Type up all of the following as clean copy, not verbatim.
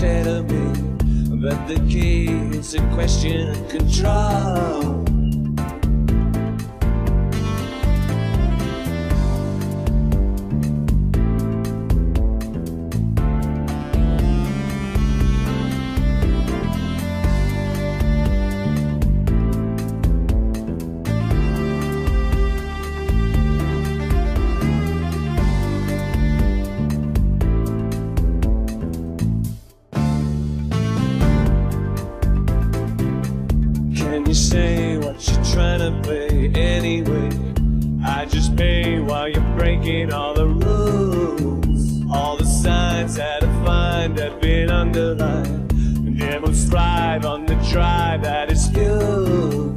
instead of me. But the key is a question of control. Can you say what you're trying to play anyway? I just pay while you're breaking all the rules. All the signs that I find have been underlined. The devils thrive on the drive that is fueled.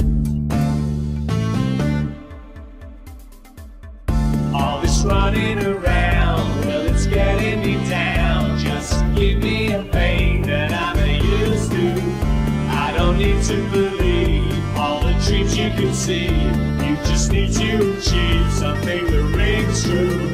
All this running around, well, it's getting me down. Just give me a pain that I'm used to. I don't need to believe all the dreams you can see. You just need to achieve something that rings true.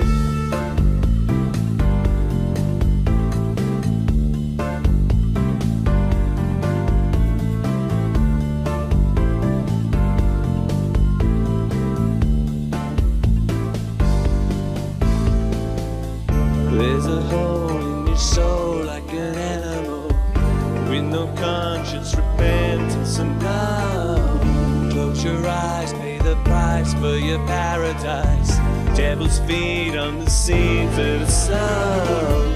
There's a hole in your soul like an animal, with no conscience, repentance and love. Close your eyes, pay the price for your paradise. Devil's feet on the seeds of the sun.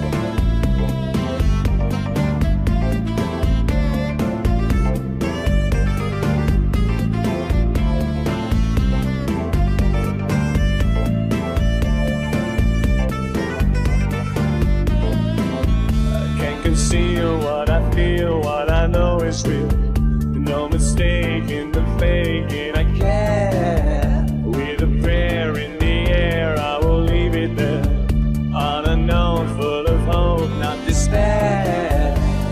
Conceal what I feel, what I know is real. No mistake in the faking, I care. With a prayer in the air, I will leave it there. Unknown, full of hope, not despair.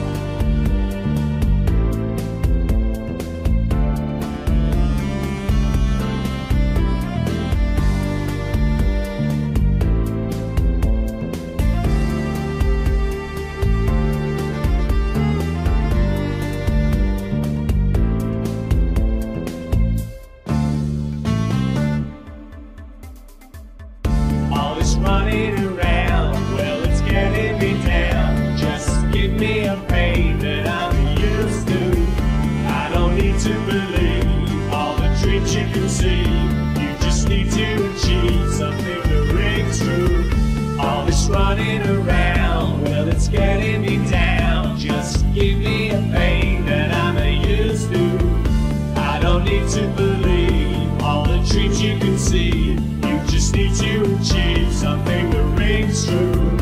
Running around, well, it's getting me down. Just give me a pain that I'm used to. I don't need to believe all the dreams you can see. You just need to achieve something that rings true. All this running around, well, it's getting me down. Just give me a pain that I'm used to. I don't need to believe all the dreams you can see. You just need to achieve something that rings true.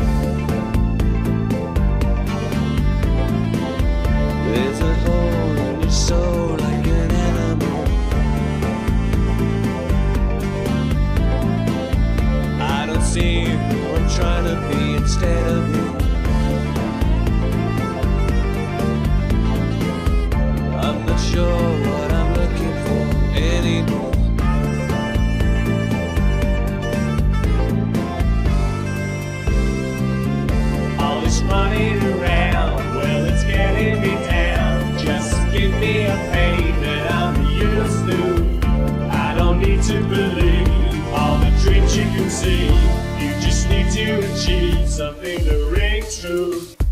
There's a hole in your soul like an animal. I don't see who I'm trying to be instead of you. I'm not sure what I'm looking for anymore. Running around, well, it's getting me down. Just give me a pain that I'm used to. I don't need to believe all the dreams you can see. You just need to achieve something that rings true.